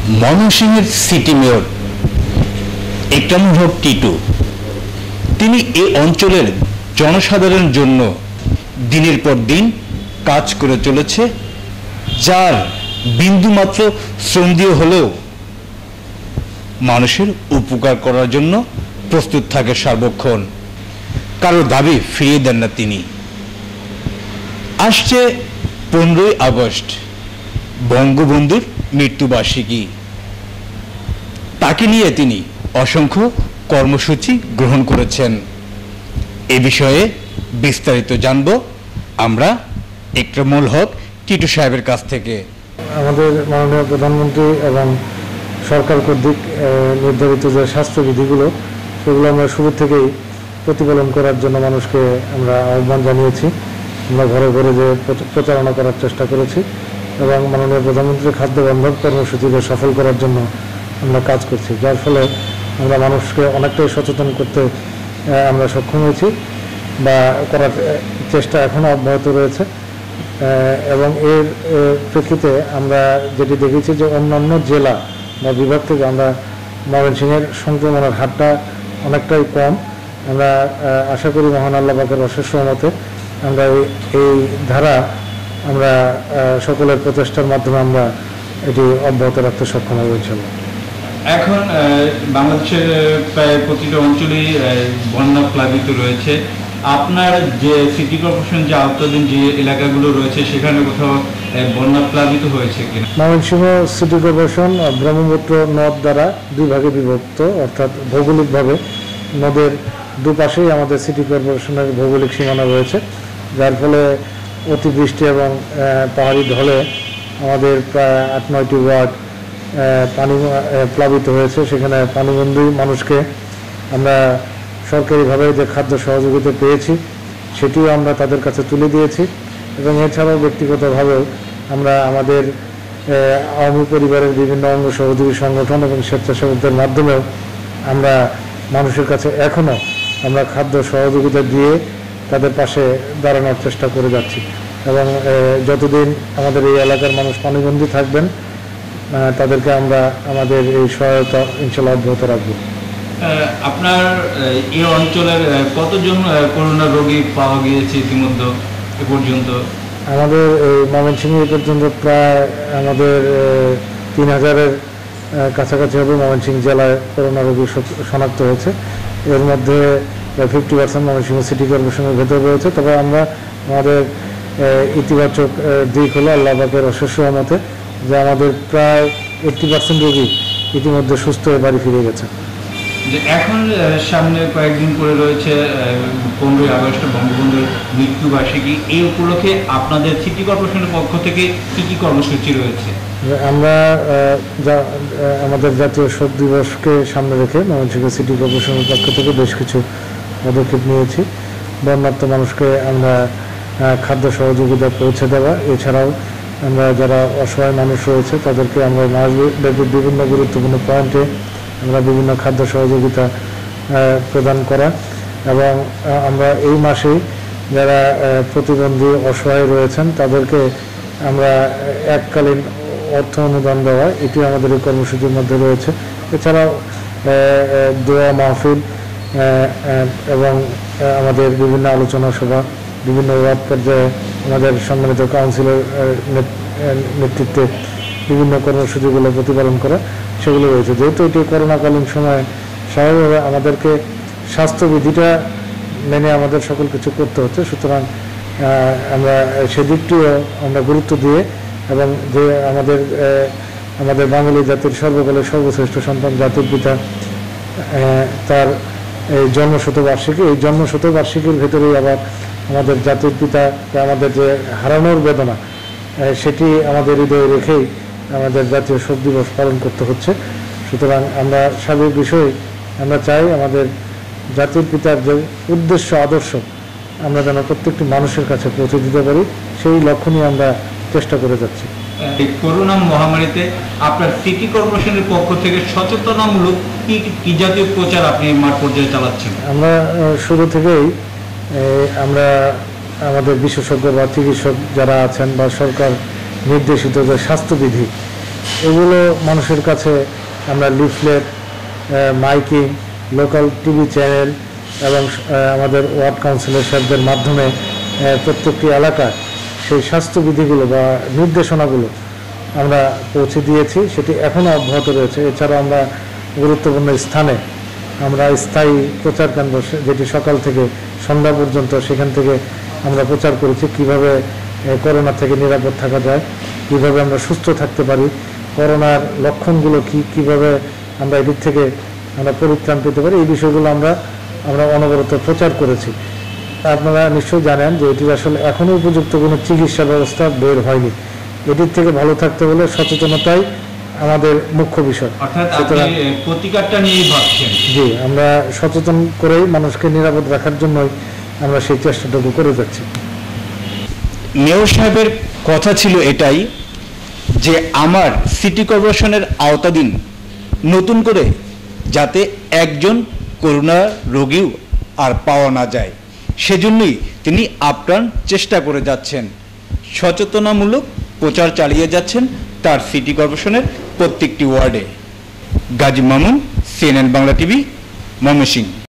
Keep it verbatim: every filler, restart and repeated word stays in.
ময়মনসিংহের city mayor Ekramul Haque Titu তিনি এই অঞ্চলের জনসাধারণের জন্য দিনের পর দিন কাজ করে চলেছে, যার বিন্দুমাত্র শ্রম দিয়ে হলেও মানুষের উপকার করার জন্য প্রস্তুত থাকে সার্বক্ষণ। কারো দাবি ফিরিয়ে দেন না তিনি। আসছে পনেরোই আগস্ট বঙ্গবন্ধুর মৃত্যুবার্ষিকী, তাকে নিয়ে তিনি অসংখ্য কর্মসূচি গ্রহণ করেছেন। এ বিষয়ে বিস্তারিত জানব আমরা একরামুল হক টিটু সাহেবের কাছ থেকে। আমাদের মাননীয় প্রধানমন্ত্রী এবং সরকার কর্তৃক নির্ধারিত যে স্বাস্থ্যবিধিগুলো সেগুলো আমরা শুরু থেকেই প্রতিপালন করার জন্য মানুষকে আমরা আহ্বান জানিয়েছি। আমরা ঘরে ঘরে যে প্রচারণা করার চেষ্টা করেছি এবং মাননীয় প্রধানমন্ত্রীর খাদ্য বান্ধব কর্মসূচিকে সফল করার জন্য আমরা কাজ করছি, যার ফলে আমরা মানুষকে অনেকটাই সচেতন করতে আমরা সক্ষম হয়েছি বা করার চেষ্টা এখনও অব্যাহত রয়েছে। এবং এর প্রেক্ষিতে আমরা যেটি দেখেছি যে অন্যান্য জেলা বা বিভাগ থেকে আমরা ময়মনসিংহের সংক্রমণের হারটা অনেকটাই কম। আমরা আশা করি মহান আল্লাহ পাকের অশেষ রহমতে আমরা এই ধারা আমরা সকলের প্রচেষ্টার মাধ্যমে আমরা এটি অব্যাহত রাখতে সক্ষম হব ইনশাআল্লাহ। এখন বাংলাদেশের প্রায় প্রতিটা অঞ্চলেই বন্যা প্লাবিত রয়েছে। আপনার যে সিটি কর্পোরেশন যে আওতাধীন যে এলাকাগুলো রয়েছে সেখানে কোথাও বন্যা প্লাবিত হয়েছে কিনা? ময়মনসিংহ সিটি কর্পোরেশন ব্রহ্মপুত্র নদ দ্বারা দুই ভাগে বিভক্ত, অর্থাৎ ভৌগোলিকভাবে নদের দুপাশেই আমাদের সিটি কর্পোরেশনের ভৌগোলিক সীমানা রয়েছে, যার ফলে অতিবৃষ্টি এবং পাহাড়ি ঢলে আমাদের প্রায় আট নয়টি ওয়ার্ড পানি প্লাবিত হয়েছে। সেখানে পানিবন্দী মানুষকে আমরা সরকারিভাবে যে খাদ্য সহযোগিতা পেয়েছি সেটিও আমরা তাদের কাছে তুলে দিয়েছি এবং এছাড়াও ব্যক্তিগতভাবেও আমরা আমাদের আওয়ামী পরিবারের বিভিন্ন অঙ্গ সহযোগী সংগঠন এবং স্বেচ্ছাসেবকদের মাধ্যমেও আমরা মানুষের কাছে এখনও আমরা খাদ্য সহযোগিতা দিয়ে তাদের পাশে দাঁড়ানোর চেষ্টা করে যাচ্ছি এবং যতদিন আমাদের এই এলাকার মানুষ পানিবন্দী থাকবেন তাদেরকে আমরা আমাদের এই সহায়তা ইনশাআল্লাহ অব্যাহত রাখবো। আপনার এই অঞ্চলের কতজন করোনা রোগী পাওয়া গিয়েছে ইতিমধ্যে এ পর্যন্ত? আমাদের এই ময়মনসিংহ এ পর্যন্ত প্রায় আমাদের তিন হাজারের কাছাকাছি হবে ময়মনসিংহ জেলায় করোনা রোগী শনাক্ত হয়েছে। এর মধ্যে ফিফটি পার্সেন্ট ময়মনসিংহ সিটি কর্পোরেশনের ভেতরে রয়েছে। তবে আমরা আমাদের ইতিবাচক দিক হলো আল্লাহ পাকের অশেষ রহমতে যে আমাদের প্রায় এইট্টি পার্সেন্ট রোগী ইতিমধ্যে সুস্থ হয়ে বাড়ি ফিরে গেছে। যে এখন সামনে কয়েকদিন পরে রয়েছে পনেরোই আগস্ট বঙ্গবন্ধুর মৃত্যুবার্ষিকী, এই উপলক্ষে আপনাদের সিটি কর্পোরেশনের পক্ষ থেকে কী কী কর্মসূচি রয়েছে? আমরা আমাদের জাতীয় শোক দিবসকে সামনে রেখে ময়মনসিংহ সিটি কর্পোরেশনের পক্ষ থেকে বেশ কিছু পদক্ষেপ নিয়েছি। বন্যার্ত মানুষকে আমরা খাদ্য সহযোগিতা পৌঁছে দেওয়া, এছাড়াও আমরা যারা অসহায় মানুষ রয়েছে তাদেরকে আমরা মাসব্যাপী বিভিন্ন গুরুত্বপূর্ণ পয়েন্টে আমরা বিভিন্ন খাদ্য সহযোগিতা প্রদান করা এবং আমরা এই মাসেই যারা প্রতিবন্ধী অসহায় রয়েছেন তাদেরকে আমরা এককালীন অর্থ অনুদান দেওয়া, এটি আমাদের এই কর্মসূচির মধ্যে রয়েছে। এছাড়াও দোয়া মাহফিল এবং আমাদের বিভিন্ন আলোচনা সভা বিভিন্ন ওয়ার্ড পর্যায়ে আমাদের সম্মানিত কাউন্সিলর নেতৃত্বে বিভিন্ন কর্মসূচিগুলো প্রতিপালন করা সেগুলো রয়েছে। যেহেতু এটি করোনাকালীন সময়ে স্বাভাবিকভাবে আমাদেরকে স্বাস্থ্যবিধিটা মেনে আমাদের সকল কিছু করতে হচ্ছে, সুতরাং আমরা সেদিকটিও আমরা গুরুত্ব দিয়ে এবং যে আমাদের আমাদের বাঙালি জাতির সর্বকালের সর্বশ্রেষ্ঠ সন্তান জাতির পিতা তার এই জন্মশতবার্ষিকী, এই জন্মশতবার্ষিকীর ভেতরেই আবার আমাদের জাতির পিতা আমাদের যে হারানোর বেদনা সেটি আমাদের হৃদয়ে রেখেই আমাদের জাতীয় শোক দিবস পালন করতে হচ্ছে। সুতরাং আমরা সার্বিক বিষয়ে আমরা চাই আমাদের জাতির পিতার যে উদ্দেশ্য আদর্শ আমরা যেন প্রত্যেকটি মানুষের কাছে পৌঁছে দিতে পারি, সেই লক্ষ্য নিয়ে আমরা চেষ্টা করে যাচ্ছি। এই করোনা মহামারীতে আপনার সিটি কর্পোরেশনের পক্ষ থেকে সচেতনামূলক কি কি জাতীয় প্রচার আপনি মাঠ পর্যায়ে চালাচ্ছেন? আমরা শুরু থেকেই আমরা আমাদের বিশেষজ্ঞ বা চিকিৎসক যারা আছেন বা সরকার নির্দেশিত যে স্বাস্থ্যবিধি এগুলো মানুষের কাছে আমরা leaflet, miking, local TV channel এবং আমাদের ওয়ার্ড কাউন্সিলর সাহেবদের মাধ্যমে প্রত্যেকটি এলাকায় সেই স্বাস্থ্যবিধিগুলো বা নির্দেশনাগুলো আমরা পৌঁছে দিয়েছি। সেটি এখনও অব্যাহত রয়েছে। এছাড়া আমরা গুরুত্বপূর্ণ স্থানে আমরা স্থায়ী প্রচার কেন্দ্র, যেটি সকাল থেকে সন্ধ্যা পর্যন্ত, সেখান থেকে আমরা প্রচার করেছি কিভাবে করোনা থেকে নিরাপদ থাকা যায়, কিভাবে আমরা সুস্থ থাকতে পারি, করোনার লক্ষণগুলো কি, কিভাবে আমরা এদিক থেকে আমরা পরিত্রাণ পেতে পারি, এই বিষয়গুলো আমরা আমরা অনবরত প্রচার করেছি। আপনারা নিশ্চয়ই জানেন যে এটির আসলে এখনও উপযুক্ত কোনো চিকিৎসা ব্যবস্থা বের হয়নি। এটির থেকে ভালো থাকতে হলে সচেতনতাই আমাদের মুখ্য বিষয়। সুতরাং প্রতিকারটা নিয়েই ভাবছেন। জি, আমরা সচেতন করেই মানুষকে নিরাপদ রাখার জন্যই আমরা সেই চেষ্টাটুকু করে যাচ্ছি। মেয়র সাহেবের কথা ছিল এটাই যে আমার সিটি কর্পোরেশনের আওতাধীন নতুন করে যাতে একজন করোনা রোগীও আর পাওয়া না যায়, সেজন্যই তিনি আপ্রাণ চেষ্টা করে যাচ্ছেন, সচেতনামূলক প্রচার চালিয়ে যাচ্ছেন তার সিটি কর্পোরেশনের প্রত্যেকটি ওয়ার্ডে। Gazi Mamun, CNN Bangla TV, Mymensingh.